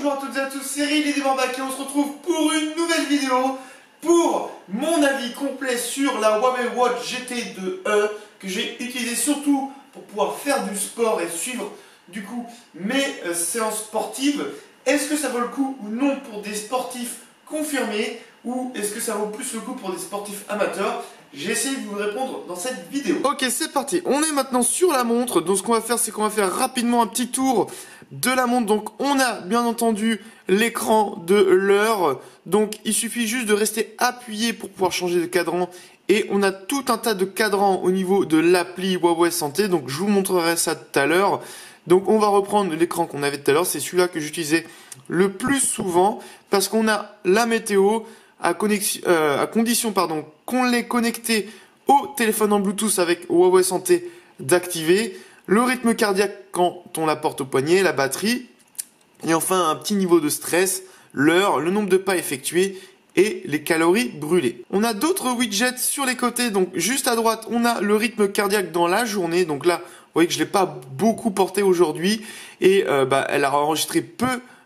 Bonjour à toutes et à tous, c'est Riley des Barbac et on se retrouve pour une nouvelle vidéo pour mon avis complet sur la Huawei Watch GT2e que j'ai utilisé surtout pour pouvoir faire du sport et suivre du coup mes séances sportives. Est-ce que ça vaut le coup ou non pour des sportifs confirmés ou est-ce que ça vaut plus le coup pour des sportifs amateurs? J'ai essayé de vous répondre dans cette vidéo. Ok, c'est parti. On est maintenant sur la montre. Donc ce qu'on va faire, c'est qu'on va faire rapidement un petit tour de la montre. Donc on a bien entendu l'écran de l'heure. Donc il suffit juste de rester appuyé pour pouvoir changer de cadran. Et on a tout un tas de cadrans au niveau de l'appli Huawei Santé. Donc je vous montrerai ça tout à l'heure. Donc on va reprendre l'écran qu'on avait tout à l'heure. C'est celui-là que j'utilisais le plus souvent parce qu'on a la météo à condition qu'on l'ait connecté au téléphone en Bluetooth avec Huawei Santé d'activer, le rythme cardiaque quand on la porte au poignet, la batterie, et enfin un petit niveau de stress, l'heure, le nombre de pas effectués et les calories brûlées. On a d'autres widgets sur les côtés, donc juste à droite, on a le rythme cardiaque dans la journée, donc là, vous voyez que je l'ai pas beaucoup porté aujourd'hui, et elle a enregistré peu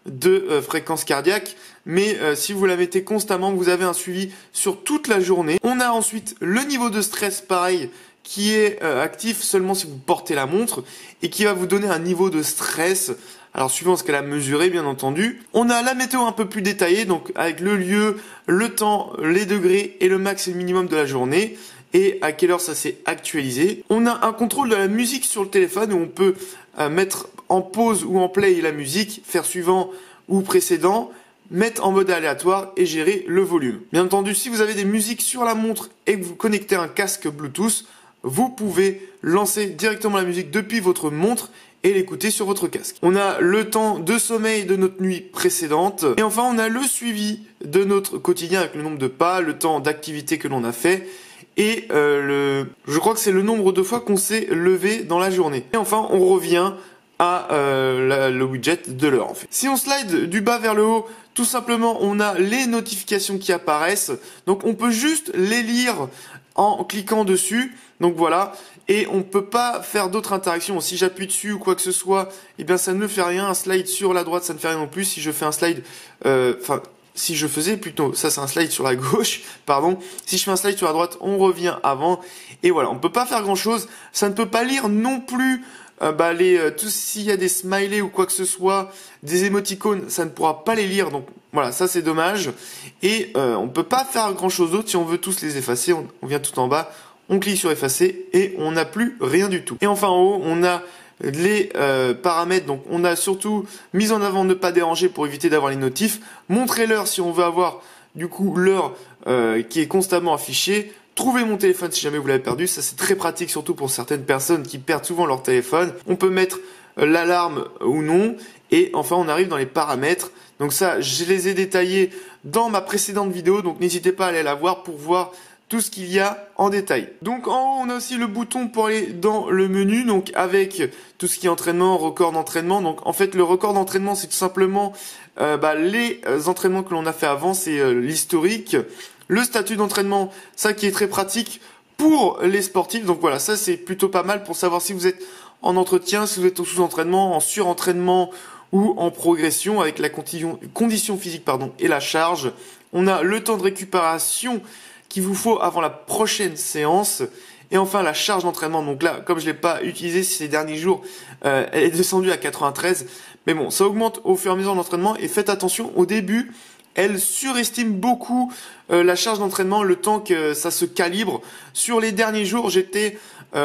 de fréquence cardiaque, mais si vous la mettez constamment, vous avez un suivi sur toute la journée. On a ensuite le niveau de stress, pareil, qui est actif seulement si vous portez la montre et qui va vous donner un niveau de stress. Alors suivant ce qu'elle a mesuré, bien entendu. On a la météo un peu plus détaillée, donc avec le lieu, le temps, les degrés et le max et le minimum de la journée. Et à quelle heure ça s'est actualisé. On a un contrôle de la musique sur le téléphone où on peut mettre en pause ou en play la musique, faire suivant ou précédent, mettre en mode aléatoire et gérer le volume. Bien entendu, si vous avez des musiques sur la montre et que vous connectez un casque Bluetooth, vous pouvez lancer directement la musique depuis votre montre et l'écouter sur votre casque. On a le temps de sommeil de notre nuit précédente. Et enfin, on a le suivi de notre quotidien avec le nombre de pas, le temps d'activité que l'on a fait et je crois que c'est le nombre de fois qu'on s'est levé dans la journée. Et enfin, on revient à le widget de l'heure en fait. Si on slide du bas vers le haut, tout simplement, on a les notifications qui apparaissent. Donc, on peut juste les lire en cliquant dessus. Donc voilà. Et on peut pas faire d'autres interactions. Si j'appuie dessus ou quoi que ce soit, eh bien, ça ne fait rien. Un slide sur la droite, ça ne fait rien non plus. Si je fais un slide, si je faisais plutôt, ça c'est un slide sur la gauche, pardon. Si je fais un slide sur la droite, on revient avant. Et voilà, on peut pas faire grand chose. Ça ne peut pas lire non plus tout s'il y a des smileys ou quoi que ce soit, des émoticônes, ça ne pourra pas les lire. Donc voilà, ça c'est dommage. Et on peut pas faire grand chose d'autre. Si on veut tous les effacer, on vient tout en bas, on clique sur effacer et on n'a plus rien du tout. Et enfin en haut, on a les paramètres. Donc on a surtout mise en avant ne pas déranger pour éviter d'avoir les notifs, montrer l'heure si on veut avoir du coup l'heure qui est constamment affichée, trouver mon téléphone si jamais vous l'avez perdu. Ça c'est très pratique surtout pour certaines personnes qui perdent souvent leur téléphone. On peut mettre l'alarme ou non. Et enfin on arrive dans les paramètres. Donc ça je les ai détaillés dans ma précédente vidéo, donc n'hésitez pas à aller la voir pour voir tout ce qu'il y a en détail. Donc en haut, on a aussi le bouton pour aller dans le menu, donc avec tout ce qui est entraînement, record d'entraînement. Donc en fait, le record d'entraînement, c'est tout simplement les entraînements que l'on a fait avant, c'est l'historique. Le statut d'entraînement, ça qui est très pratique pour les sportifs. Donc voilà, ça c'est plutôt pas mal pour savoir si vous êtes en entretien, si vous êtes au sous-entraînement, en surentraînement ou en progression avec la condition physique et la charge. On a le temps de récupération qu'il vous faut avant la prochaine séance. Et enfin, la charge d'entraînement. Donc là, comme je l'ai pas utilisé ces derniers jours, elle est descendue à 93. Mais bon, ça augmente au fur et à mesure de l'entraînement. Et faites attention, au début, elle surestime beaucoup la charge d'entraînement, le temps que ça se calibre. Sur les derniers jours, j'avais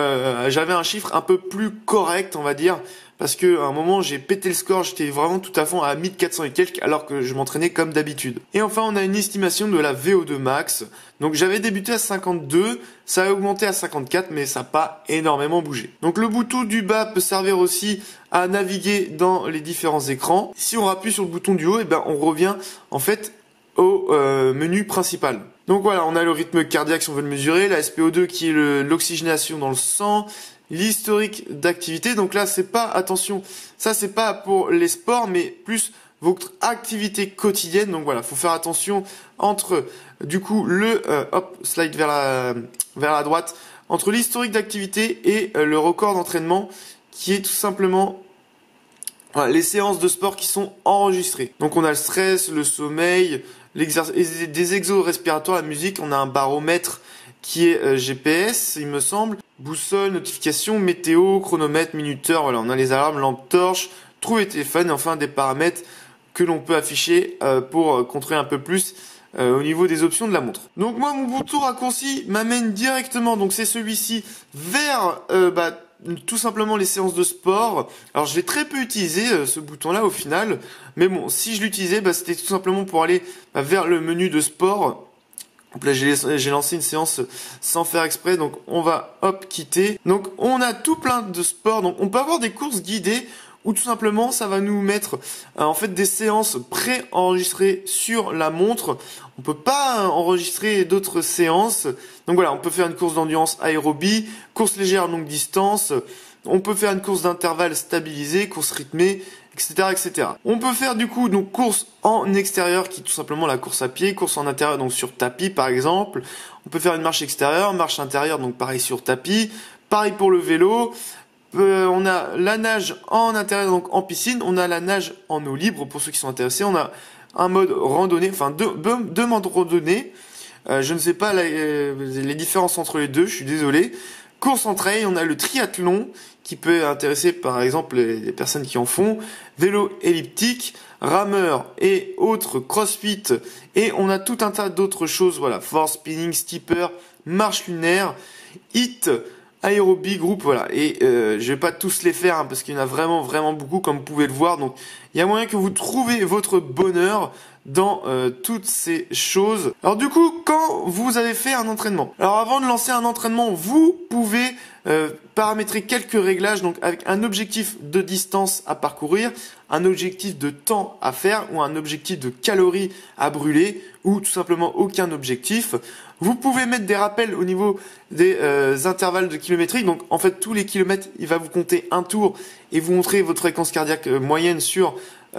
un chiffre un peu plus correct, on va dire. Parce que à un moment, j'ai pété le score, j'étais vraiment tout à fond à 1400 et quelques, alors que je m'entraînais comme d'habitude. Et enfin, on a une estimation de la VO2 max. Donc j'avais débuté à 52, ça a augmenté à 54, mais ça n'a pas énormément bougé. Donc le bouton du bas peut servir aussi à naviguer dans les différents écrans. Si on appuie sur le bouton du haut, on revient en fait au menu principal. Donc voilà, on a le rythme cardiaque si on veut le mesurer, la SpO2 qui est l'oxygénation dans le sang, l'historique d'activité. Donc là, c'est pas, attention, ça c'est pas pour les sports, mais plus votre activité quotidienne. Donc voilà, faut faire attention entre du coup slide vers la droite, entre l'historique d'activité et le record d'entraînement qui est tout simplement voilà, les séances de sport qui sont enregistrées. Donc on a le stress, le sommeil, des exos respiratoires, la musique, on a un baromètre qui est GPS, il me semble, boussole, notification, météo, chronomètre, minuteur, voilà, on a les alarmes, lampe torche, trouver téléphone, et enfin des paramètres que l'on peut afficher pour contrôler un peu plus au niveau des options de la montre. Donc moi, mon bouton raccourci m'amène directement, donc c'est celui-ci, vers tout simplement les séances de sport. Alors je l'ai très peu utilisé ce bouton-là au final, mais bon, si je l'utilisais, c'était tout simplement pour aller vers le menu de sport. Donc là j'ai lancé une séance sans faire exprès, donc on va hop quitter. Donc on a tout plein de sports, donc on peut avoir des courses guidées ou tout simplement ça va nous mettre en fait des séances pré-enregistrées sur la montre. On peut pas enregistrer d'autres séances. Donc voilà, on peut faire une course d'endurance aérobie, course légère longue distance, on peut faire une course d'intervalle stabilisée, course rythmée, etc., etc. On peut faire du coup donc course en extérieur qui est tout simplement la course à pied, course en intérieur donc sur tapis par exemple. On peut faire une marche extérieure, marche intérieure donc pareil sur tapis, pareil pour le vélo. On a la nage en intérieur donc en piscine, on a la nage en eau libre pour ceux qui sont intéressés, on a un mode randonnée, enfin deux modes randonnée. Je ne sais pas les différences entre les deux, je suis désolé. Course en trail, on a le triathlon qui peut intéresser par exemple les personnes qui en font, vélo elliptique, rameur et autres crossfit, et on a tout un tas d'autres choses, voilà, force, spinning, stepper, marche lunaire, hit, aérobie, groupe, voilà. Et je vais pas tous les faire parce qu'il y en a vraiment beaucoup comme vous pouvez le voir. Donc il y a moyen que vous trouviez votre bonheur dans toutes ces choses. Alors du coup, quand vous avez fait un entraînement, alors avant de lancer un entraînement, vous pouvez paramétrer quelques réglages, donc avec un objectif de distance à parcourir, un objectif de temps à faire ou un objectif de calories à brûler ou tout simplement aucun objectif. Vous pouvez mettre des rappels au niveau des intervalles de kilométrique. Donc en fait tous les kilomètres, il va vous compter un tour et vous montrer votre fréquence cardiaque moyenne sur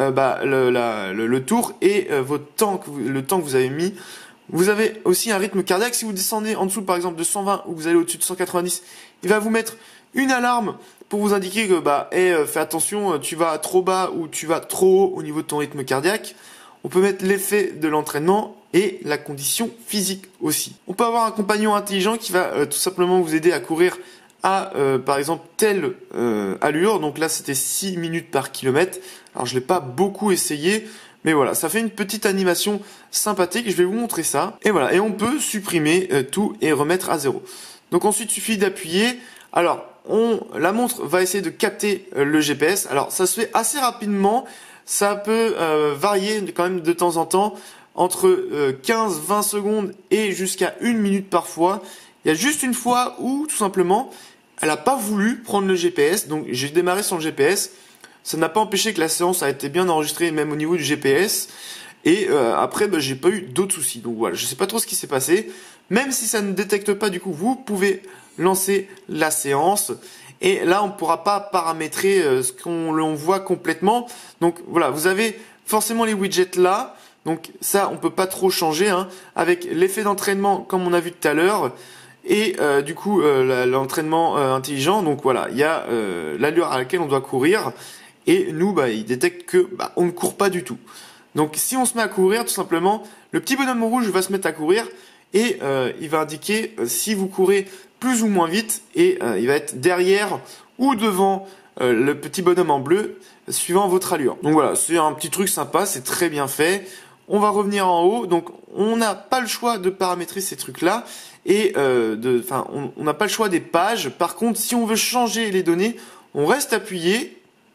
le tour et votre temps le temps que vous avez mis. Vous avez aussi un rythme cardiaque. Si vous descendez en dessous par exemple de 120 ou vous allez au-dessus de 190, il va vous mettre une alarme pour vous indiquer que fais attention, tu vas trop bas ou tu vas trop haut au niveau de ton rythme cardiaque. On peut mettre l'effet de l'entraînement et la condition physique aussi. On peut avoir un compagnon intelligent qui va tout simplement vous aider à courir à par exemple telle allure. Donc là c'était 6 minutes par kilomètre. Alors je l'ai pas beaucoup essayé, mais voilà, ça fait une petite animation sympathique. Je vais vous montrer ça. Et voilà, et on peut supprimer tout et remettre à zéro. Donc ensuite il suffit d'appuyer. Alors la montre va essayer de capter le GPS. Alors ça se fait assez rapidement. Ça peut varier quand même de temps en temps entre 15-20 secondes et jusqu'à 1 minute parfois. Il y a juste une fois où tout simplement elle n'a pas voulu prendre le GPS, donc j'ai démarré sans le GPS. Ça n'a pas empêché que la séance a été bien enregistrée même au niveau du GPS. Et après j'ai pas eu d'autres soucis. Donc voilà, je sais pas trop ce qui s'est passé. Même si ça ne détecte pas du coup, vous pouvez lancer la séance. Et là, on ne pourra pas paramétrer ce qu'on voit complètement. Donc voilà, vous avez forcément les widgets là. Donc ça, on peut pas trop changer avec l'effet d'entraînement comme on a vu tout à l'heure. Et du coup, l'entraînement intelligent. Donc voilà, il y a l'allure à laquelle on doit courir. Et nous, il détecte que on ne court pas du tout. Donc si on se met à courir, tout simplement, le petit bonhomme rouge va se mettre à courir. Et il va indiquer si vous courez plus ou moins vite et il va être derrière ou devant le petit bonhomme en bleu suivant votre allure. Donc voilà, c'est un petit truc sympa, c'est très bien fait. On va revenir en haut, donc on n'a pas le choix de paramétrer ces trucs-là et on n'a pas le choix des pages. Par contre, si on veut changer les données, on reste appuyé.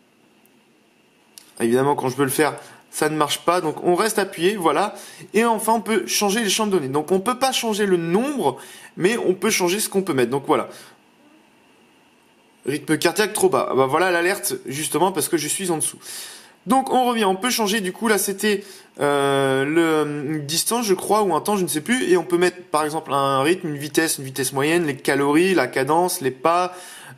Évidemment, quand je veux le faire, ça ne marche pas, donc on reste appuyé, voilà. Et enfin, on peut changer les champs de données. Donc on peut pas changer le nombre, mais on peut changer ce qu'on peut mettre. Donc voilà. Rythme cardiaque trop bas. Voilà l'alerte, justement, parce que je suis en dessous. Donc on revient, on peut changer, du coup là c'était une distance je crois, ou un temps, je ne sais plus. Et on peut mettre par exemple un rythme, une vitesse moyenne, les calories, la cadence, les pas,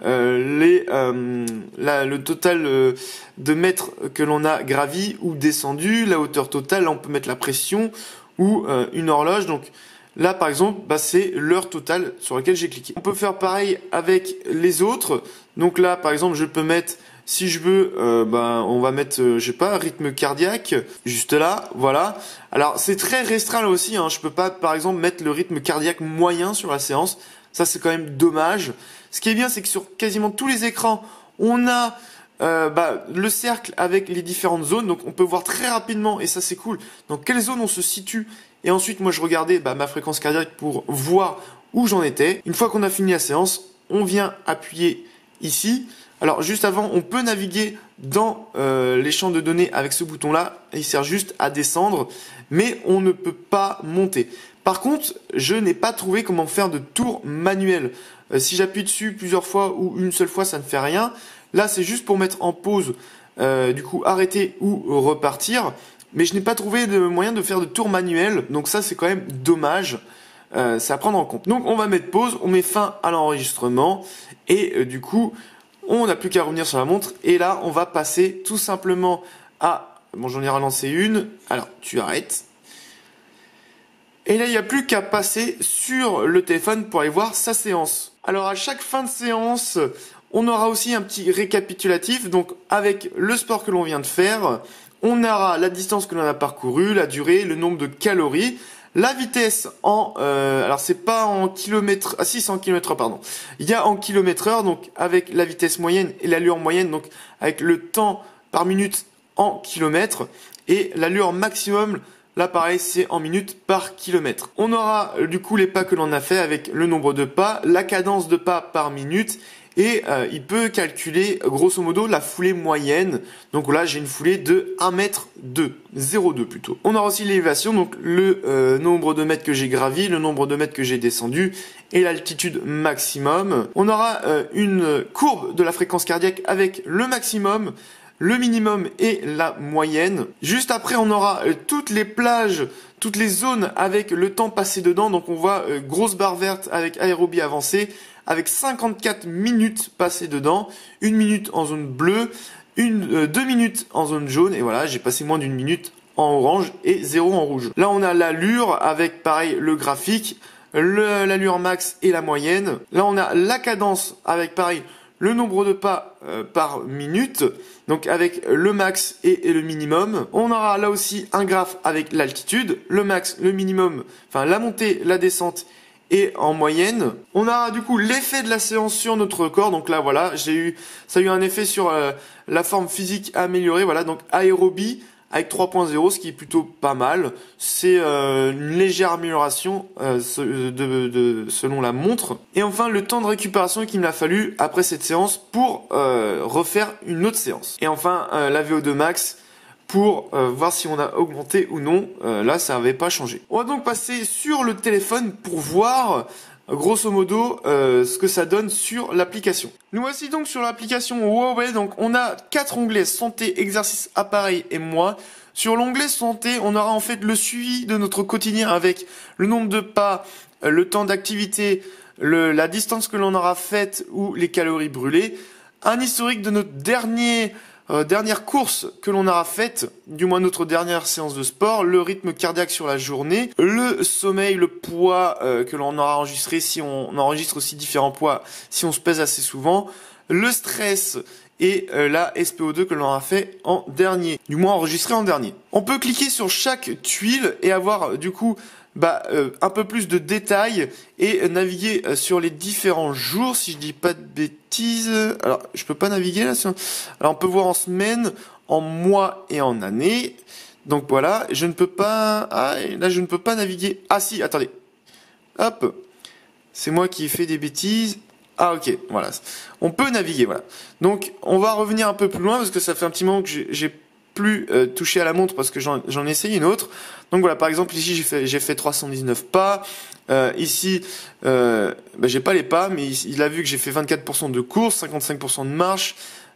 le total de mètres que l'on a gravi ou descendu, la hauteur totale. Là on peut mettre la pression ou une horloge. Donc là par exemple c'est l'heure totale sur laquelle j'ai cliqué. On peut faire pareil avec les autres. Donc là par exemple je peux mettre Si je veux, on va mettre, je sais pas, rythme cardiaque, juste là, voilà. Alors c'est très restreint là aussi, hein. Je peux pas, par exemple, mettre le rythme cardiaque moyen sur la séance. Ça c'est quand même dommage. Ce qui est bien, c'est que sur quasiment tous les écrans, on a le cercle avec les différentes zones, donc on peut voir très rapidement, et ça c'est cool, dans quelle zone on se situe. Et ensuite, moi je regardais ma fréquence cardiaque pour voir où j'en étais. Une fois qu'on a fini la séance, on vient appuyer ici. Alors juste avant, on peut naviguer dans les champs de données avec ce bouton-là. Il sert juste à descendre, mais on ne peut pas monter. Par contre, je n'ai pas trouvé comment faire de tour manuel. Si j'appuie dessus plusieurs fois ou une seule fois, ça ne fait rien. Là, c'est juste pour mettre en pause, du coup arrêter ou repartir. Mais je n'ai pas trouvé de moyen de faire de tour manuel. Donc ça, c'est quand même dommage. C'est à prendre en compte. Donc on va mettre pause, on met fin à l'enregistrement. Et du coup, on n'a plus qu'à revenir sur la montre. Et là, on va passer tout simplement à... Bon, j'en ai relancé une. Alors, tu arrêtes. Et là, il n'y a plus qu'à passer sur le téléphone pour aller voir sa séance. Alors, à chaque fin de séance, on aura aussi un petit récapitulatif. Donc, avec le sport que l'on vient de faire, on aura la distance que l'on a parcourue, la durée, le nombre de calories, la vitesse en... alors, c'est pas en kilomètres... Ah si, c'est en kilomètres, pardon. Il y a en kilomètres heure, donc avec la vitesse moyenne et l'allure moyenne, donc avec le temps par minute en kilomètres. Et l'allure maximum... Là, pareil, c'est en minutes par kilomètre. On aura du coup les pas que l'on a fait avec le nombre de pas, la cadence de pas par minute et il peut calculer grosso modo la foulée moyenne. Donc là, j'ai une foulée de 1m2, 0,2 plutôt. On aura aussi l'élévation, donc le nombre de mètres que j'ai gravi, le nombre de mètres que j'ai descendu et l'altitude maximum. On aura une courbe de la fréquence cardiaque avec le maximum, le minimum et la moyenne. Juste après, on aura toutes les plages, toutes les zones avec le temps passé dedans. Donc on voit grosse barre verte avec aérobie avancée, avec 54 minutes passées dedans, 1 minute en zone bleue, 2 minutes en zone jaune, et voilà, j'ai passé moins d'une minute en orange et 0 en rouge. Là, on a l'allure avec, pareil, le graphique, l'allure max et la moyenne. Là, on a la cadence avec, pareil, le nombre de pas par minute, donc avec le max et le minimum. On aura là aussi un graphe avec l'altitude, le max, le minimum, enfin la montée, la descente et en moyenne. On aura du coup l'effet de la séance sur notre corps. Donc là voilà, ça a eu un effet sur la forme physique améliorée. Voilà, donc aérobie avec 3.0, ce qui est plutôt pas mal. C'est une légère amélioration selon la montre. Et enfin, le temps de récupération qu'il m'a fallu après cette séance pour refaire une autre séance. Et enfin, la VO2 max pour voir si on a augmenté ou non. Là, ça n'avait pas changé. On va donc passer sur le téléphone pour voir grosso modo ce que ça donne sur l'application. Nous voici donc sur l'application Huawei. Donc on a 4 onglets: santé, exercice, appareil et moi. Sur l'onglet santé, on aura en fait le suivi de notre quotidien avec le nombre de pas, le temps d'activité, la distance que l'on aura faite ou les calories brûlées, un historique de notre dernière course que l'on aura faite, du moins notre dernière séance de sport, le rythme cardiaque sur la journée, le sommeil, le poids que l'on aura enregistré si on enregistre aussi différents poids si on se pèse assez souvent, le stress et la SPO2 que l'on aura fait en dernier, du moins enregistré en dernier. On peut cliquer sur chaque tuile et avoir du coup un peu plus de détails et naviguer sur les différents jours, si je dis pas de bêtises. Alors, je peux pas naviguer là. Alors, on peut voir en semaine, en mois et en année. Donc voilà, je ne peux pas... Ah, là, je ne peux pas naviguer. Ah si, attendez. Hop. C'est moi qui ai fait des bêtises. Ah ok, voilà. On peut naviguer, voilà. Donc, on va revenir un peu plus loin parce que ça fait un petit moment que j'ai plus touché à la montre parce que j'en ai essayé une autre. Donc voilà, par exemple ici j'ai fait 319 pas. Ici j'ai pas les pas, mais il a vu que j'ai fait 24% de course, 55% de marche,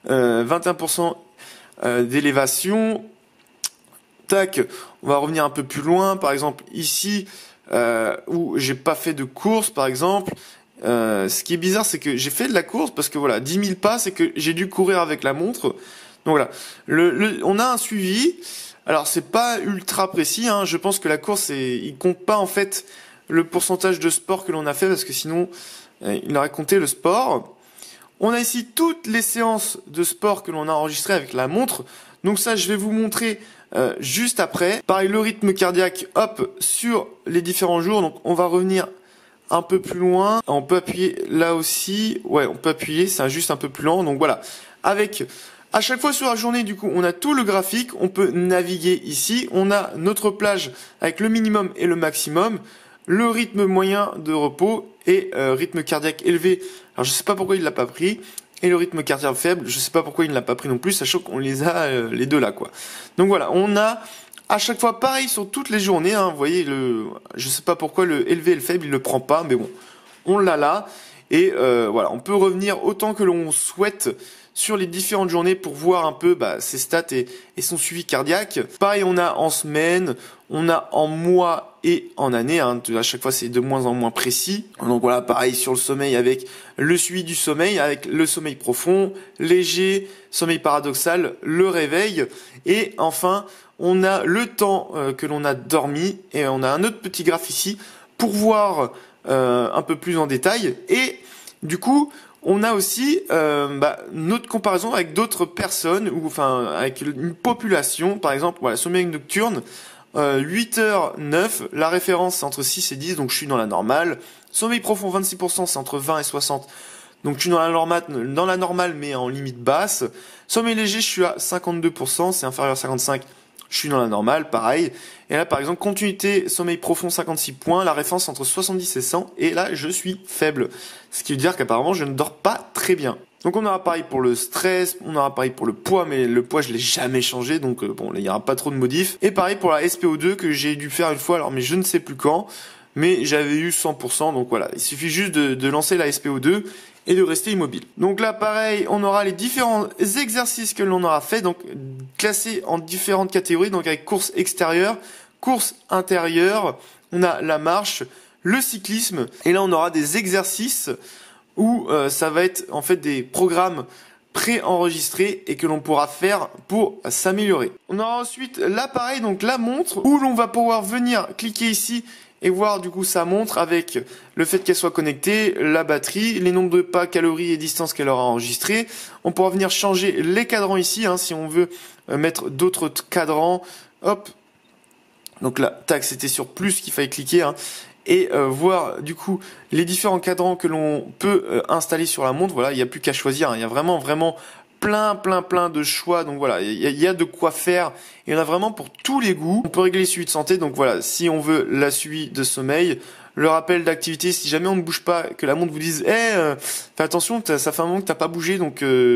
21% d'élévation. Tac, on va revenir un peu plus loin. Par exemple ici où j'ai pas fait de course, par exemple. Ce qui est bizarre, c'est que j'ai fait de la course parce que voilà, 10 000 pas, c'est que j'ai dû courir avec la montre. Donc voilà, on a un suivi. Alors c'est pas ultra précis, hein. Je pense que la course, il compte pas en fait le pourcentage de sport que l'on a fait parce que sinon il aurait compté le sport. On a ici toutes les séances de sport que l'on a enregistrées avec la montre. Donc ça, je vais vous montrer juste après. Pareil, le rythme cardiaque, hop, sur les différents jours. Donc on va revenir un peu plus loin. On peut appuyer là aussi. Ouais, on peut appuyer, c'est juste un peu plus lent. Donc voilà, avec à chaque fois sur la journée, du coup, on a tout le graphique. On peut naviguer ici. On a notre plage avec le minimum et le maximum, le rythme moyen de repos et rythme cardiaque élevé. Alors je sais pas pourquoi il l'a pas pris. Et le rythme cardiaque faible, je sais pas pourquoi il ne l'a pas pris non plus, sachant qu'on les a les deux là, quoi. Donc voilà, on a à chaque fois pareil sur toutes les journées, hein, vous voyez, je sais pas pourquoi le élevé et le faible, il le prend pas, mais bon, on l'a là. Et voilà, on peut revenir autant que l'on souhaite sur les différentes journées pour voir un peu ses stats et son suivi cardiaque. Pareil, on a en semaine, on a en mois et en année. Hein. À chaque fois, c'est de moins en moins précis. Donc voilà, pareil sur le sommeil avec le suivi du sommeil, avec le sommeil profond, léger, sommeil paradoxal, le réveil. Et enfin, on a le temps que l'on a dormi. Et on a un autre petit graphe ici pour voir un peu plus en détail. Et du coup, on a aussi notre comparaison avec d'autres personnes, ou enfin avec une population. Par exemple, voilà, sommeil nocturne, 8h09, la référence c'est entre 6 et 10, donc je suis dans la normale. Sommeil profond 26%, c'est entre 20 et 60, donc je suis dans la normale mais en limite basse. Sommeil léger, je suis à 52%, c'est inférieur à 55, je suis dans la normale, pareil. Et là par exemple, continuité, sommeil profond 56 points, la référence entre 70 et 100, et là je suis faible. Ce qui veut dire qu'apparemment je ne dors pas très bien. Donc on aura pareil pour le stress, on aura pareil pour le poids, mais le poids je l'ai jamais changé, donc bon, là, il n'y aura pas trop de modifs. Et pareil pour la SPO2 que j'ai dû faire une fois, alors mais je ne sais plus quand, mais j'avais eu 100%, donc voilà, il suffit juste de lancer la SPO2 et de rester immobile. Donc là pareil, on aura les différents exercices que l'on aura fait, donc classés en différentes catégories, donc avec course extérieure, course intérieure, on a la marche, le cyclisme, et là on aura des exercices où ça va être en fait des programmes pré-enregistrés et que l'on pourra faire pour s'améliorer. On aura ensuite l'appareil, donc la montre, où l'on va pouvoir venir cliquer ici et voir du coup sa montre avec le fait qu'elle soit connectée, la batterie, les nombres de pas, calories et distances qu'elle aura enregistrés. On pourra venir changer les cadrans ici, hein, si on veut mettre d'autres cadrans. Hop. Donc là, tac, c'était sur plus qu'il fallait cliquer, hein. Et voir du coup les différents cadrans que l'on peut installer sur la montre. Voilà, il n'y a plus qu'à choisir, hein. Il y a vraiment plein de choix. Donc voilà, il y a de quoi faire. Il y en a vraiment pour tous les goûts. On peut régler les suivis de santé. Donc voilà, si on veut la suivi de sommeil, le rappel d'activité, si jamais on ne bouge pas, que la montre vous dise fais attention, ça fait un moment que t'as pas bougé, donc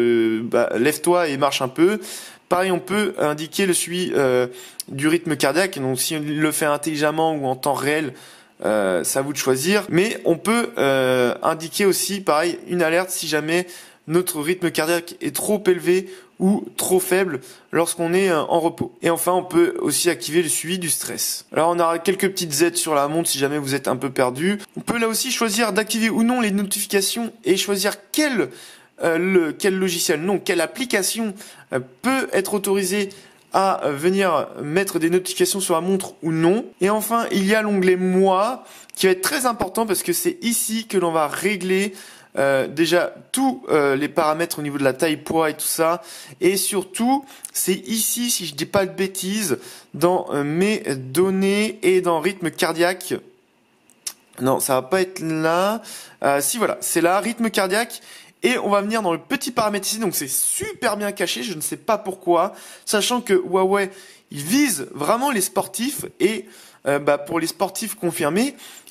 lève-toi et marche un peu. Pareil, on peut indiquer le suivi du rythme cardiaque. Donc si on le fait intelligemment ou en temps réel, c'est à vous de choisir, mais on peut indiquer aussi pareil une alerte si jamais notre rythme cardiaque est trop élevé ou trop faible lorsqu'on est en repos. Et enfin, on peut aussi activer le suivi du stress. Alors on aura quelques petites aides sur la montre si jamais vous êtes un peu perdu. On peut là aussi choisir d'activer ou non les notifications et choisir quel logiciel, non, quelle application peut être autorisée à venir mettre des notifications sur la montre ou non. Et enfin, il y a l'onglet Moi qui va être très important parce que c'est ici que l'on va régler déjà tous les paramètres au niveau de la taille, poids et tout ça. Et surtout, c'est ici, si je dis pas de bêtises, dans mes données et dans rythme cardiaque. Non, ça va pas être là. Si voilà, c'est là, rythme cardiaque. Et on va venir dans le petit paramètre ici, donc c'est super bien caché, je ne sais pas pourquoi, sachant que Huawei, il vise vraiment les sportifs et pour les sportifs confirmés,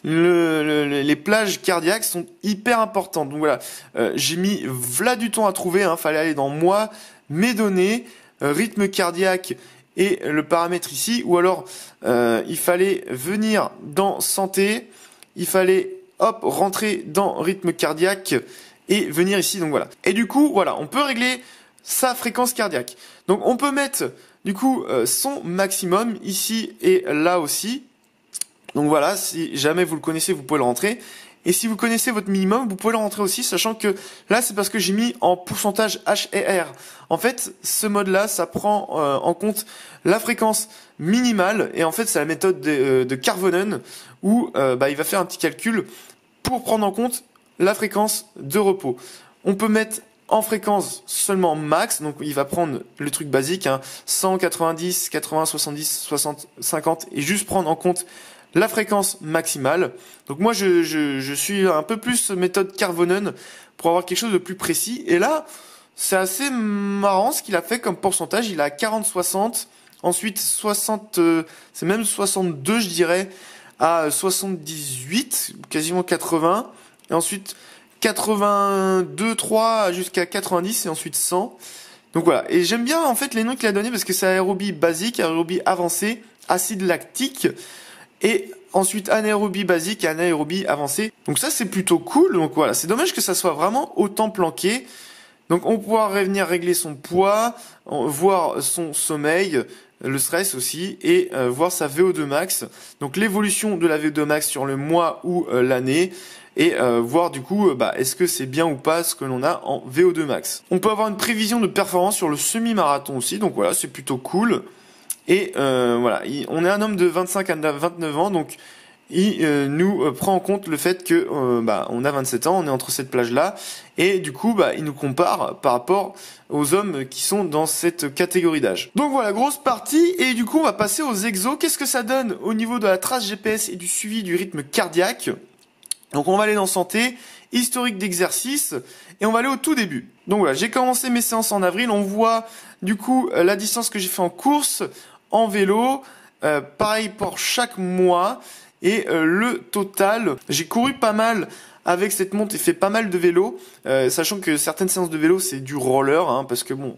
les plages cardiaques sont hyper importantes. Donc voilà, j'ai mis v'là du temps à trouver, hein, fallait aller dans moi, mes données, rythme cardiaque et le paramètre ici, ou alors il fallait venir dans santé, il fallait rentrer dans rythme cardiaque et venir ici, donc voilà. Et du coup, voilà, on peut régler sa fréquence cardiaque. Donc on peut mettre du coup son maximum ici et là aussi. Donc voilà, si jamais vous le connaissez, vous pouvez le rentrer. Et si vous connaissez votre minimum, vous pouvez le rentrer aussi, sachant que là, c'est parce que j'ai mis en pourcentage H et R. En fait, ce mode-là, ça prend en compte la fréquence minimale. Et en fait, c'est la méthode de Karvonen où il va faire un petit calcul pour prendre en compte la fréquence de repos. On peut mettre en fréquence seulement max, donc il va prendre le truc basique, 100, 90, 80, 70, 60, 50, et juste prendre en compte la fréquence maximale. Donc moi je suis un peu plus méthode Carvonen pour avoir quelque chose de plus précis. Et là, c'est assez marrant ce qu'il a fait comme pourcentage. Il a 40-60, ensuite 60, c'est même 62 je dirais, à 78, quasiment 80, et ensuite 82, 3 jusqu'à 90 et ensuite 100. Donc voilà, et j'aime bien en fait les noms qu'il a donnés parce que c'est aérobie basique, aérobie avancée, acide lactique et ensuite anaérobie basique et anaérobie avancée. Donc ça c'est plutôt cool. Donc voilà, c'est dommage que ça soit vraiment autant planqué. Donc on pourra revenir régler son poids, voir son sommeil, le stress aussi, et voir sa VO2 max. Donc l'évolution de la VO2 max sur le mois ou l'année, et voir du coup est-ce que c'est bien ou pas ce que l'on a en VO2 max. On peut avoir une prévision de performance sur le semi-marathon aussi, donc voilà, c'est plutôt cool. Et voilà, on est un homme de 25 à 29 ans, donc il nous prend en compte le fait que on a 27 ans, on est entre cette plage-là, et du coup il nous compare par rapport aux hommes qui sont dans cette catégorie d'âge. Donc voilà, grosse partie, et du coup on va passer aux exos. Qu'est-ce que ça donne au niveau de la trace GPS et du suivi du rythme cardiaque? Donc on va aller dans santé, historique d'exercice, et on va aller au tout début. Donc voilà, j'ai commencé mes séances en avril, on voit du coup la distance que j'ai fait en course, en vélo, pareil pour chaque mois. Et le total, j'ai couru pas mal avec cette montre et fait pas mal de vélo, sachant que certaines séances de vélo c'est du roller, parce que bon,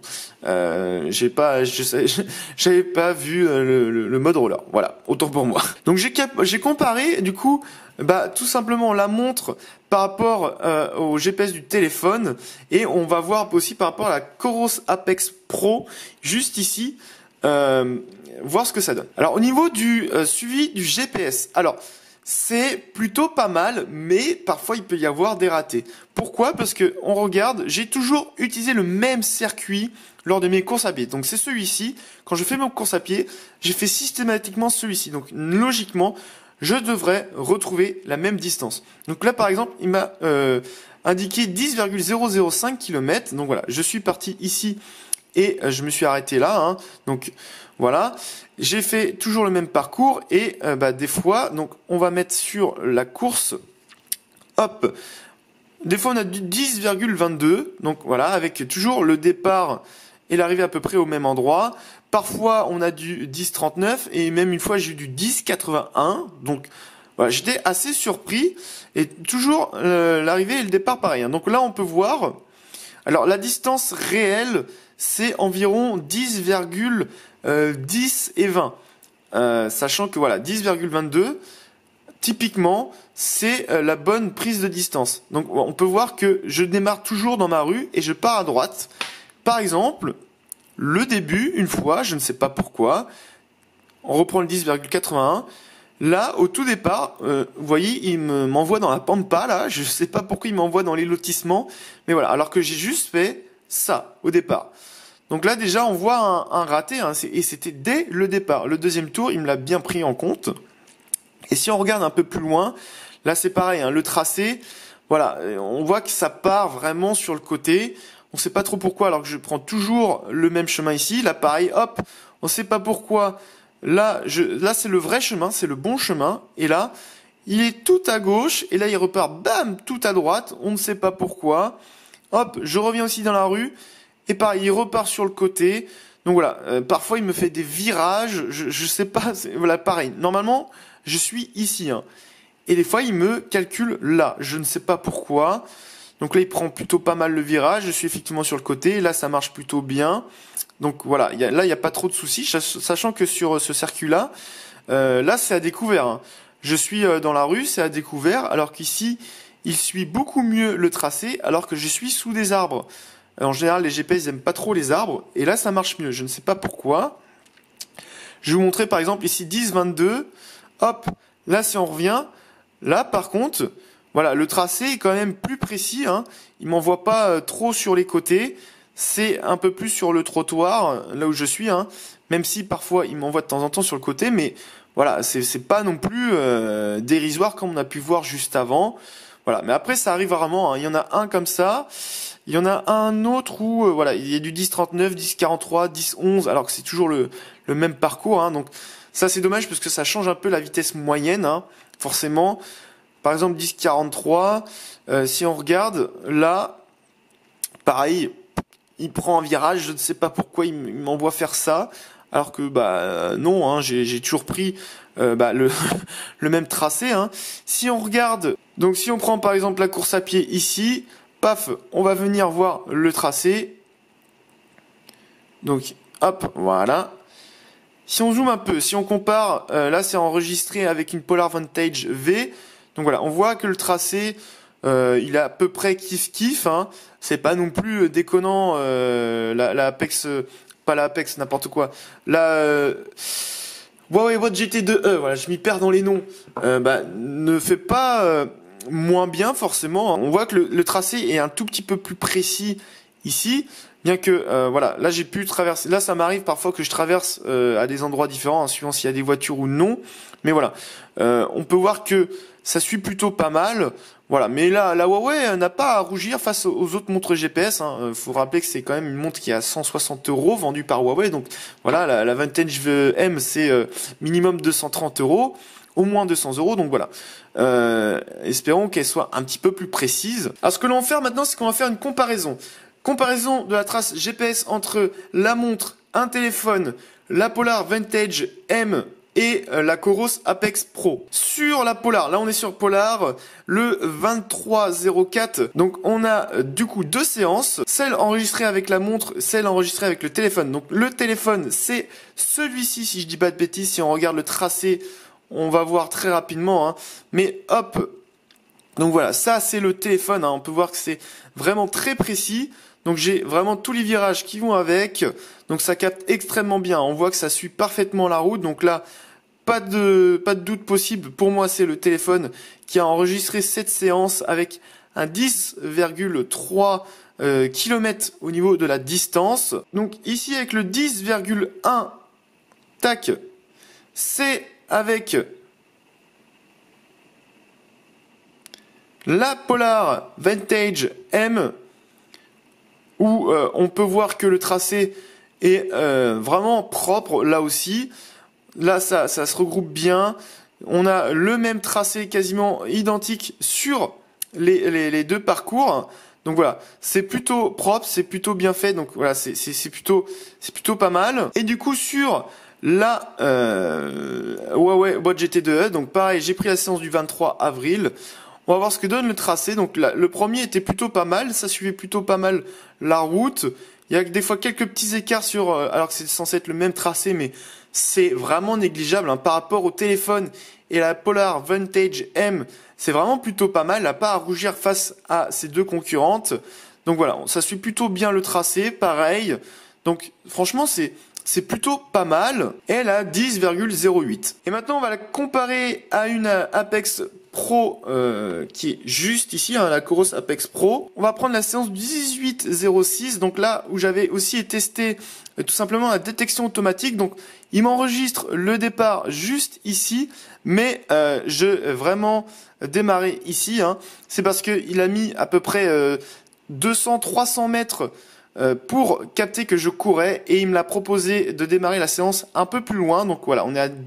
j'avais pas vu le mode roller. Voilà, autant pour moi. Donc j'ai comparé du coup, tout simplement la montre par rapport au GPS du téléphone, et on va voir aussi par rapport à la Coros Apex Pro juste ici. Voir ce que ça donne. Alors au niveau du suivi du GPS, alors c'est plutôt pas mal, mais parfois il peut y avoir des ratés. Pourquoi? Parce que on regarde, j'ai toujours utilisé le même circuit lors de mes courses à pied. Donc c'est celui-ci. Quand je fais mes courses à pied, j'ai fait systématiquement celui-ci. Donc logiquement, je devrais retrouver la même distance. Donc là par exemple, il m'a indiqué 10,005 km. Donc voilà, je suis parti ici. Et je me suis arrêté là, donc voilà, j'ai fait toujours le même parcours, et des fois, donc on va mettre sur la course, hop, des fois on a du 10,22, donc voilà, avec toujours le départ et l'arrivée à peu près au même endroit. Parfois on a du 10,39, et même une fois j'ai eu du 10,81, donc voilà, j'étais assez surpris, et toujours l'arrivée et le départ pareil. Donc là on peut voir, alors la distance réelle, c'est environ 10,10 et 20. Sachant que voilà, 10,22, typiquement, c'est la bonne prise de distance. Donc on peut voir que je démarre toujours dans ma rue et je pars à droite. Par exemple, le début, une fois, je ne sais pas pourquoi, on reprend le 10,81. Là, au tout départ, vous voyez, il m'envoie dans la pampa, là. Je ne sais pas pourquoi il m'envoie dans les lotissements. Mais voilà, alors que j'ai juste fait ça au départ. Donc là déjà on voit un raté, et c'était dès le départ. Le deuxième tour il me l'a bien pris en compte. Et si on regarde un peu plus loin, là c'est pareil, le tracé, voilà, on voit que ça part vraiment sur le côté. On sait pas trop pourquoi, alors que je prends toujours le même chemin ici. Là pareil, hop, on sait pas pourquoi. Là c'est le vrai chemin, c'est le bon chemin. Et là il est tout à gauche, et là il repart bam tout à droite. On ne sait pas pourquoi. Hop, je reviens aussi dans la rue. Et pareil, il repart sur le côté. Donc voilà, parfois il me fait des virages, je sais pas, voilà pareil. Normalement, je suis ici, et des fois il me calcule là, je ne sais pas pourquoi. Donc là il prend plutôt pas mal le virage, je suis effectivement sur le côté, là ça marche plutôt bien. Donc voilà, là il n'y a pas trop de soucis, sachant que sur ce circuit-là, là c'est à découvert. Je suis dans la rue, c'est à découvert, alors qu'ici il suit beaucoup mieux le tracé, alors que je suis sous des arbres. En général, les GPS ils aiment pas trop les arbres, et là ça marche mieux, je ne sais pas pourquoi. Je vais vous montrer par exemple ici 10,22, hop, là si on revient, là par contre, voilà, le tracé est quand même plus précis, il m'envoie pas trop sur les côtés, c'est un peu plus sur le trottoir, là où je suis, même si parfois il m'envoie de temps en temps sur le côté, mais voilà, c'est pas non plus dérisoire comme on a pu voir juste avant. Voilà, mais après ça arrive rarement, il y en a un comme ça. Il y en a un autre où voilà, il y a du 10-39, 10-43, 10-11, alors que c'est toujours le même parcours. Hein, donc ça c'est dommage parce que ça change un peu la vitesse moyenne, hein, forcément. Par exemple 10-43, si on regarde là, pareil, il prend un virage, je ne sais pas pourquoi il m'envoie faire ça, alors que non, hein, j'ai toujours pris le le même tracé. Hein. Si on regarde, donc si on prend par exemple la course à pied ici, paf, on va venir voir le tracé. Donc hop, voilà. Si on zoome un peu, si on compare, là c'est enregistré avec une Polar Vantage V. Donc voilà, on voit que le tracé, il est à peu près kiff-kiff. Hein. C'est pas non plus déconnant, la Apex, pas la Apex, n'importe quoi. La Huawei Watch GT 2E, voilà, je m'y perds dans les noms, ne fait pas moins bien forcément. On voit que le tracé est un tout petit peu plus précis ici. Bien que, voilà, là j'ai pu traverser, là ça m'arrive parfois que je traverse à des endroits différents, hein, suivant s'il y a des voitures ou non. Mais voilà, on peut voir que ça suit plutôt pas mal. Voilà, mais là, la Huawei n'a pas à rougir face aux autres montres GPS. Hein. Faut rappeler que c'est quand même une montre qui est à 160 € vendue par Huawei. Donc voilà, la Vantage M c'est minimum 230 €, au moins 200 €. Donc voilà, espérons qu'elle soit un petit peu plus précise. Alors ce que l'on va faire maintenant, c'est qu'on va faire une comparaison. Comparaison de la trace GPS entre la montre, un téléphone, la Polar Vantage M et la Coros Apex Pro. Sur la Polar, là on est sur Polar, le 2304. Donc on a du coup deux séances, celle enregistrée avec la montre, celle enregistrée avec le téléphone. Donc le téléphone c'est celui-ci si je dis pas de bêtises, si on regarde le tracé, on va voir très rapidement. Hein. Mais hop, donc voilà, ça c'est le téléphone, hein. On peut voir que c'est vraiment très précis. Donc j'ai vraiment tous les virages qui vont avec, donc ça capte extrêmement bien. On voit que ça suit parfaitement la route, donc là pas de doute possible. Pour moi c'est le téléphone qui a enregistré cette séance avec un 10,3 km au niveau de la distance. Donc ici avec le 10,1, tac, c'est avec la Polar Vantage M, où on peut voir que le tracé est vraiment propre là aussi. Là, ça se regroupe bien. On a le même tracé quasiment identique sur les deux parcours. Donc voilà, c'est plutôt propre, c'est plutôt bien fait. Donc voilà, c'est plutôt pas mal. Et du coup, sur la Huawei Watch GT 2E, donc pareil, j'ai pris la séance du 23 avril. On va voir ce que donne le tracé. Donc là, le premier était plutôt pas mal, ça suivait plutôt pas mal la route. Il y a des fois quelques petits écarts sur, alors que c'est censé être le même tracé, mais c'est vraiment négligeable hein, par rapport au téléphone et la Polar Vantage M. C'est vraiment plutôt pas mal, elle n'a pas à rougir face à ces deux concurrentes. Donc voilà, ça suit plutôt bien le tracé, pareil. Donc franchement, c'est plutôt pas mal. Elle a 10,08. Et maintenant, on va la comparer à une Apex Pro qui est juste ici, hein, la Coros Apex Pro. On va prendre la séance 18,06. Donc là où j'avais aussi testé tout simplement la détection automatique. Donc il m'enregistre le départ juste ici, mais je vais vraiment démarrer ici. Hein. C'est parce qu'il a mis à peu près 200-300 mètres pour capter que je courais et il me l'a proposé de démarrer la séance un peu plus loin. Donc voilà, on est à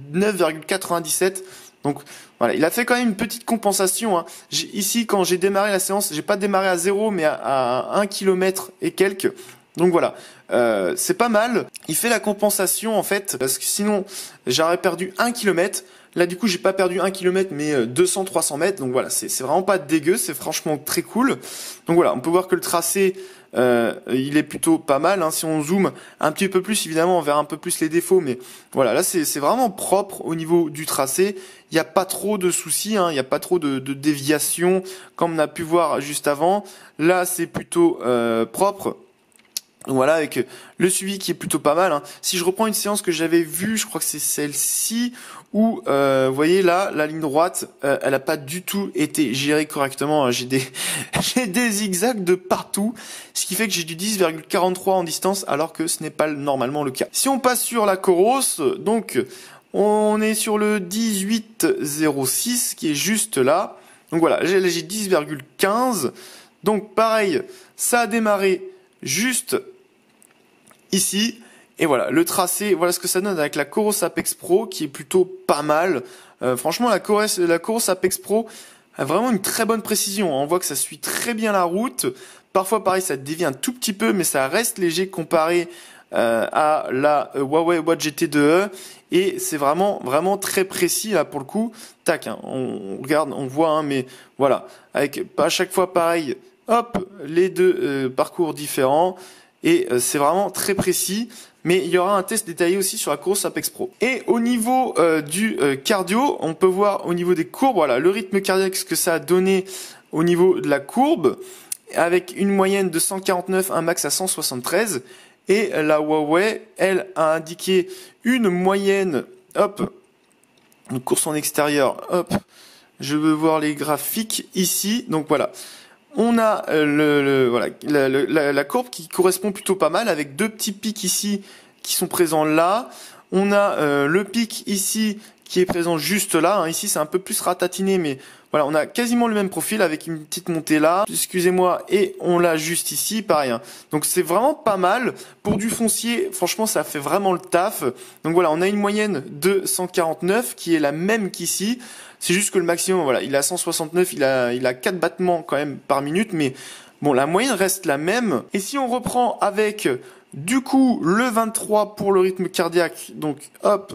9,97. Donc voilà, il a fait quand même une petite compensation. Hein. Ici, quand j'ai démarré la séance, j'ai pas démarré à 0, mais à 1 km et quelques. Donc voilà, c'est pas mal. Il fait la compensation en fait, parce que sinon j'aurais perdu 1 km. Là du coup j'ai pas perdu 1 km mais 200-300 mètres. Donc voilà, c'est vraiment pas dégueu, c'est franchement très cool. Donc voilà, on peut voir que le tracé il est plutôt pas mal. Hein. Si on zoome un petit peu plus, évidemment on verra un peu plus les défauts. Mais voilà, là c'est vraiment propre au niveau du tracé. Il n'y a pas trop de soucis, hein. Il n'y a pas trop de déviations comme on a pu voir juste avant. Là c'est plutôt propre. Donc voilà, avec le suivi qui est plutôt pas mal. Hein. Si je reprends une séance que j'avais vue, je crois que c'est celle-ci, où, vous voyez là, la ligne droite, elle n'a pas du tout été gérée correctement. Hein. J'ai des zigzags de partout, ce qui fait que j'ai du 10,43 en distance, alors que ce n'est pas normalement le cas. Si on passe sur la Coros, donc on est sur le 18,06, qui est juste là. Donc voilà, j'ai 10,15. Donc pareil, ça a démarré juste ici. Et voilà, le tracé, voilà ce que ça donne avec la Coros Apex Pro qui est plutôt pas mal. Franchement, la Coros Apex Pro a vraiment une très bonne précision. On voit que ça suit très bien la route. Parfois, pareil, ça dévie un tout petit peu, mais ça reste léger comparé à la Huawei Watch GT 2e. Et c'est vraiment très précis là pour le coup. Tac, hein, on regarde, on voit, hein, mais voilà, avec à chaque fois pareil. Hop, les deux parcours différents. Et c'est vraiment très précis. Mais il y aura un test détaillé aussi sur la Coros Apex Pro. Et au niveau du cardio, on peut voir au niveau des courbes, voilà, le rythme cardiaque, ce que ça a donné au niveau de la courbe, avec une moyenne de 149, un max à 173. Et la Huawei, elle, a indiqué une moyenne, hop, course en extérieur, hop, je veux voir les graphiques ici, donc voilà. On a voilà, la courbe qui correspond plutôt pas mal avec deux petits pics ici qui sont présents là. On a le pic ici qui est présent juste là. Hein. Ici c'est un peu plus ratatiné, mais voilà, on a quasiment le même profil avec une petite montée là. Excusez-moi, et on l'a juste ici, pareil. Hein. Donc c'est vraiment pas mal. Pour du foncier, franchement ça fait vraiment le taf. Donc voilà, on a une moyenne de 149 qui est la même qu'ici. C'est juste que le maximum, voilà, il a 169, il a 4 battements quand même par minute, mais bon, la moyenne reste la même. Et si on reprend avec, du coup, le 23 pour le rythme cardiaque, donc hop,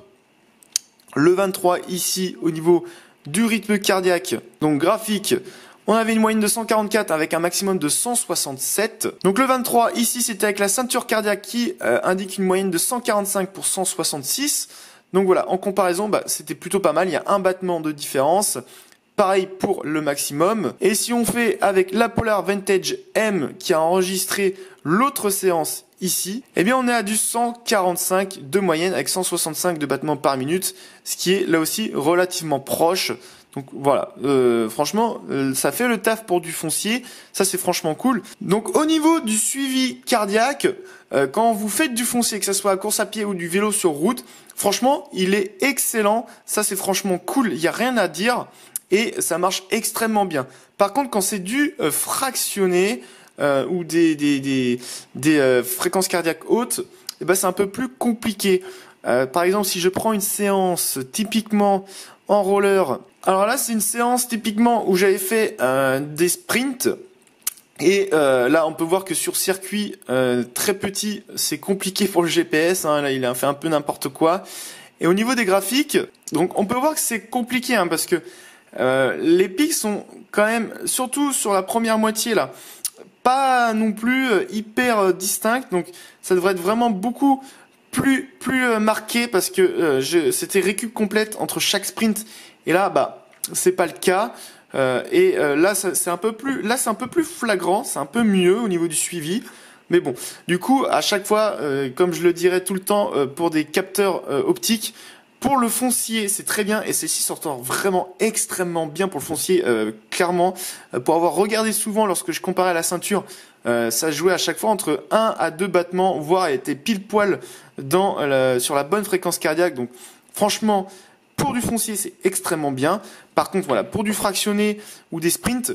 le 23 ici au niveau du rythme cardiaque, donc graphique, on avait une moyenne de 144 avec un maximum de 167. Donc le 23 ici, c'était avec la ceinture cardiaque qui indique une moyenne de 145 pour 166. Donc voilà, en comparaison, c'était plutôt pas mal, il y a un battement de différence. Pareil pour le maximum. Et si on fait avec la Polar Vantage M qui a enregistré l'autre séance ici, eh bien on est à du 145 de moyenne avec 165 de battements par minute, ce qui est là aussi relativement proche. Donc voilà, franchement, ça fait le taf pour du foncier, ça c'est franchement cool. Donc au niveau du suivi cardiaque, quand vous faites du foncier, que ce soit à course à pied ou du vélo sur route, franchement, il est excellent, ça c'est franchement cool, il n'y a rien à dire et ça marche extrêmement bien. Par contre, quand c'est du fractionné ou des fréquences cardiaques hautes, eh ben, c'est un peu plus compliqué. Par exemple, si je prends une séance typiquement en roller, alors là c'est une séance typiquement où j'avais fait des sprints et là on peut voir que sur circuit très petit c'est compliqué pour le GPS, hein, là il a fait un peu n'importe quoi. Et au niveau des graphiques, donc on peut voir que c'est compliqué hein, parce que les pics sont quand même, surtout sur la première moitié là, pas non plus hyper distincts, donc ça devrait être vraiment beaucoup plus marqué parce que c'était récup complète entre chaque sprint et là c'est pas le cas là c'est un peu plus flagrant, c'est un peu mieux au niveau du suivi. Mais bon, du coup à chaque fois comme je le dirais tout le temps pour des capteurs optiques, pour le foncier c'est très bien et celle-ci s'entend vraiment extrêmement bien pour le foncier, clairement. Pour avoir regardé souvent lorsque je comparais à la ceinture, ça jouait à chaque fois entre 1 à 2 battements, voire elle était pile poil sur la bonne fréquence cardiaque. Donc franchement, pour du foncier, c'est extrêmement bien. Par contre, voilà, pour du fractionné ou des sprints,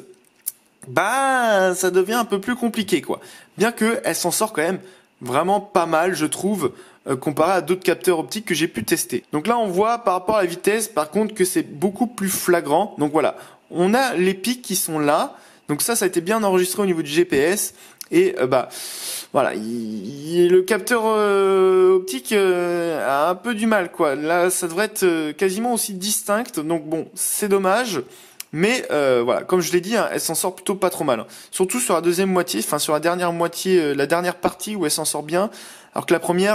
ça devient un peu plus compliqué, quoi. Bien que elle s'en sort quand même vraiment pas mal, je trouve, comparé à d'autres capteurs optiques que j'ai pu tester. Donc là, on voit par rapport à la vitesse, par contre, que c'est beaucoup plus flagrant. Donc voilà, on a les pics qui sont là. Donc ça a été bien enregistré au niveau du GPS. Et voilà, le capteur optique a un peu du mal, quoi. Là, ça devrait être quasiment aussi distinct. Donc bon, c'est dommage. Mais voilà, comme je l'ai dit, hein, elle s'en sort plutôt pas trop mal. Hein. Surtout sur la deuxième moitié, enfin sur la dernière moitié, la dernière partie où elle s'en sort bien. Alors que la première,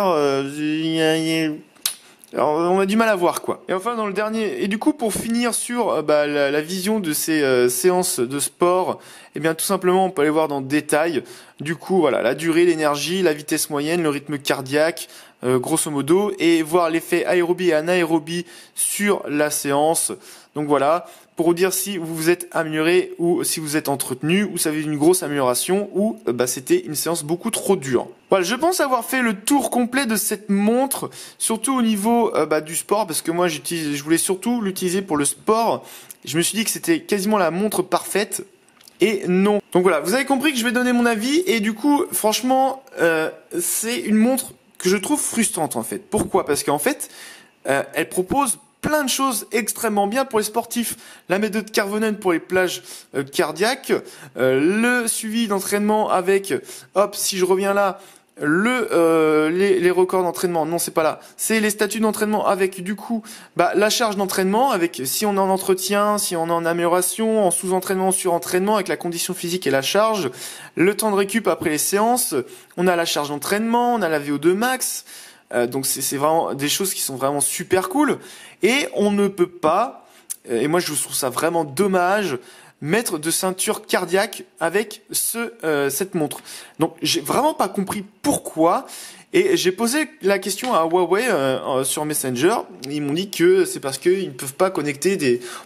alors, on a du mal à voir, quoi. Et enfin dans le dernier, et du coup pour finir sur la vision de ces séances de sport, eh bien tout simplement on peut aller voir dans le détail. Du coup voilà, la durée, l'énergie, la vitesse moyenne, le rythme cardiaque, grosso modo, et voir l'effet aérobie et anaérobie sur la séance. Donc voilà, pour vous dire si vous vous êtes amélioré ou si vous êtes entretenu ou ça avait une grosse amélioration ou c'était une séance beaucoup trop dure. Voilà, je pense avoir fait le tour complet de cette montre, surtout au niveau du sport, parce que moi je voulais surtout l'utiliser pour le sport. Je me suis dit que c'était quasiment la montre parfaite. et non. Donc voilà, vous avez compris que je vais donner mon avis et du coup, franchement, c'est une montre que je trouve frustrante en fait. Pourquoi? Parce qu'en fait, elle propose plein de choses extrêmement bien pour les sportifs. La méthode Carvonen pour les plages cardiaques, le suivi d'entraînement avec, hop, si je reviens là, les records d'entraînement, non c'est pas là, c'est les statuts d'entraînement avec du coup la charge d'entraînement, avec si on est en entretien, si on est en amélioration, en sous-entraînement, sur-entraînement, avec la condition physique et la charge, le temps de récup après les séances, on a la charge d'entraînement, on a la VO2 max, donc c'est vraiment des choses qui sont vraiment super cool, et on ne peut pas, et moi je trouve ça vraiment dommage, mettre de ceinture cardiaque avec cette montre. Donc j'ai vraiment pas compris pourquoi, et j'ai posé la question à Huawei sur Messenger. Ils m'ont dit que c'est parce qu'ils ne peuvent pas connecter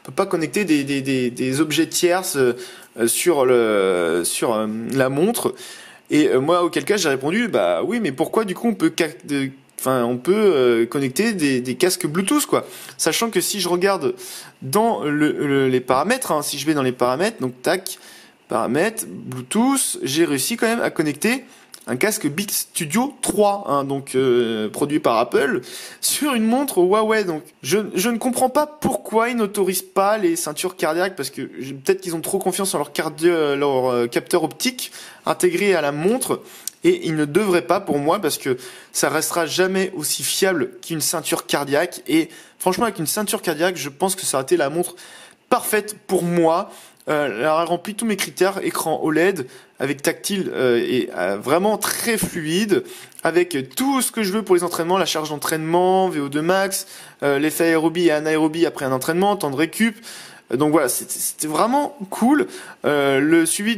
des objets tierces sur la montre. Et moi auquel cas j'ai répondu bah oui, mais pourquoi du coup on peut connecter des casques Bluetooth quoi. Sachant que si je regarde dans les paramètres, hein, si je vais dans les paramètres, donc tac, paramètres, Bluetooth, j'ai réussi quand même à connecter un casque Beats Studio 3, hein, donc produit par Apple, sur une montre Huawei. Donc je ne comprends pas pourquoi ils n'autorisent pas les ceintures cardiaques, parce que peut-être qu'ils ont trop confiance en leur capteur optique intégré à la montre. Et il ne devrait pas pour moi, parce que ça restera jamais aussi fiable qu'une ceinture cardiaque. Et franchement, avec une ceinture cardiaque, je pense que ça aurait été la montre parfaite pour moi. Elle a rempli tous mes critères, écran OLED avec tactile et vraiment très fluide, avec tout ce que je veux pour les entraînements, la charge d'entraînement, VO2 max, l'effet aérobie et anaérobie après un entraînement, temps de récup. Donc voilà, c'était vraiment cool. Le suivi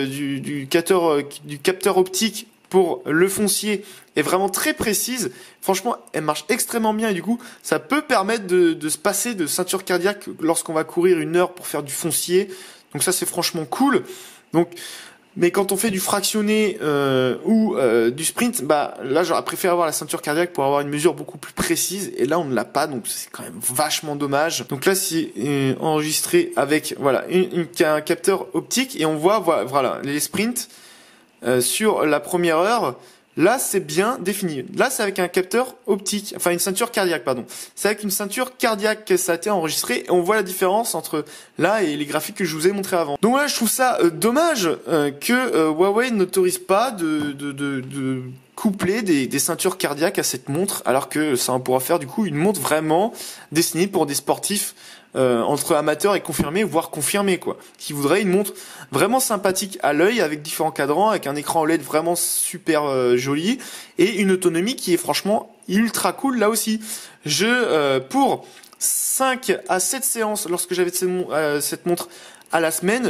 du capteur optique pour le foncier est vraiment très précise. Franchement, elle marche extrêmement bien et du coup, ça peut permettre de se passer de ceinture cardiaque lorsqu'on va courir 1 heure pour faire du foncier. Donc ça, c'est franchement cool. Donc, mais quand on fait du fractionné ou du sprint, là j'aurais préféré avoir la ceinture cardiaque pour avoir une mesure beaucoup plus précise, et là on ne l'a pas, donc c'est quand même vachement dommage. Donc là c'est enregistré avec un capteur optique, et on voit voilà les sprints sur la première heure. Là, c'est bien défini. Là, c'est avec un capteur optique, enfin une ceinture cardiaque, pardon. C'est avec une ceinture cardiaque que ça a été enregistré, et on voit la différence entre là et les graphiques que je vous ai montrés avant. Donc là, je trouve ça dommage que Huawei n'autorise pas de coupler des ceintures cardiaques à cette montre, alors que ça en pourra faire du coup une montre vraiment destinée pour des sportifs entre amateurs et confirmés, voire confirmés quoi, qui voudraient une montre vraiment sympathique à l'œil, avec différents cadrans, avec un écran OLED vraiment super joli, et une autonomie qui est franchement ultra cool là aussi. Pour 5 à 7 séances, lorsque j'avais cette montre à la semaine,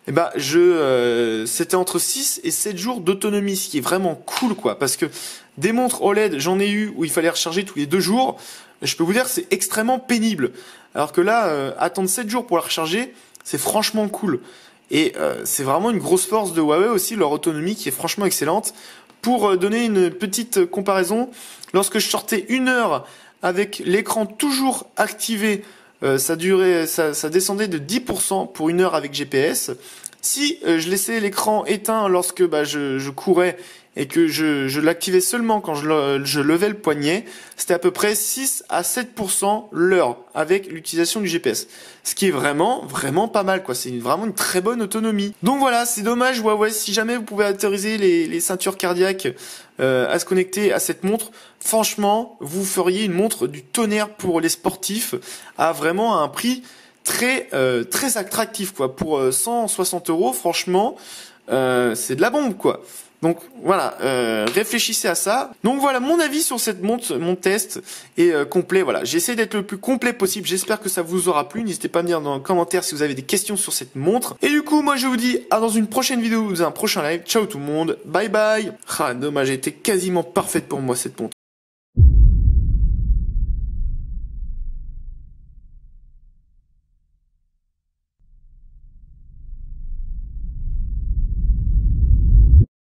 c'était entre 6 et 7 jours d'autonomie, ce qui est vraiment cool quoi, parce que des montres OLED, j'en ai eu où il fallait recharger tous les 2 jours. Je peux vous dire, c'est extrêmement pénible. Alors que là, attendre 7 jours pour la recharger, c'est franchement cool. Et c'est vraiment une grosse force de Huawei aussi, leur autonomie qui est franchement excellente. Pour donner une petite comparaison, lorsque je sortais 1 heure avec l'écran toujours activé, ça descendait de 10% pour 1 heure avec GPS. Si je laissais l'écran éteint lorsque je courais et que je l'activais seulement quand je levais le poignet, c'était à peu près 6 à 7% l'heure avec l'utilisation du GPS. Ce qui est vraiment pas mal quoi, c'est vraiment une très bonne autonomie. Donc voilà, c'est dommage Huawei, si jamais vous pouvez autoriser les ceintures cardiaques à se connecter à cette montre, franchement, vous feriez une montre du tonnerre pour les sportifs à vraiment un prix très attractif quoi. Pour 160 €, franchement, c'est de la bombe quoi. Donc voilà, réfléchissez à ça. Donc voilà mon avis sur cette montre, mon test est complet. Voilà, j'essaie d'être le plus complet possible. J'espère que ça vous aura plu. N'hésitez pas à me dire dans les commentaires si vous avez des questions sur cette montre. Et du coup, moi je vous dis à dans une prochaine vidéo ou dans un prochain live. Ciao tout le monde, bye bye. Ah dommage, elle était quasiment parfaite pour moi cette montre.